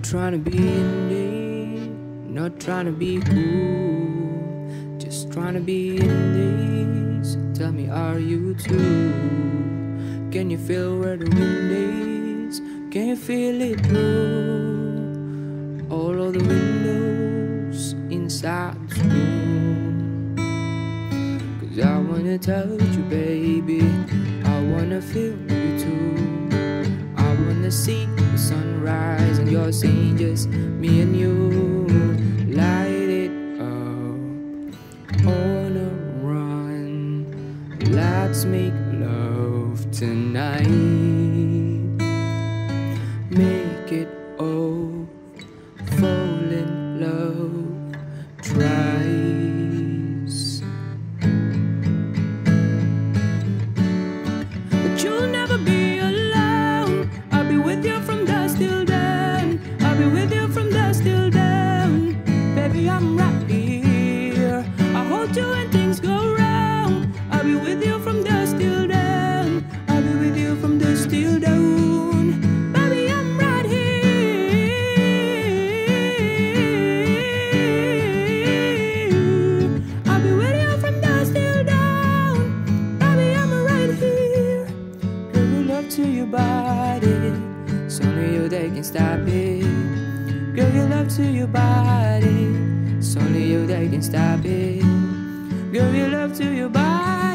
trying to be indie, not trying to be cool, just trying to be in this. Tell me, are you too? Can you feel where the wind is? Can you feel it through all of the windows inside this room? 'Cause I wanna touch you, baby, I wanna feel you too. I wanna see the sunrise and you're saying just me and you. Light it up on a run, let's make love tonight. Make it all, fall in love twice. But you'll never be alone, I'll be with you from dusk till dawn. I'll be with you from dusk till dawn. Baby, I'm right here, I'll hold you when things go wrong. I'll be with you from dusk till dawn. I'll be with you from dusk till dawn. Baby, I'm right here, I'll be with you from dusk till dawn. Baby, I'm right here. Girl, you love to your body, it's only you that can stop it. Girl, you love to your body, it's only you that can stop it. Girl, you love to your body.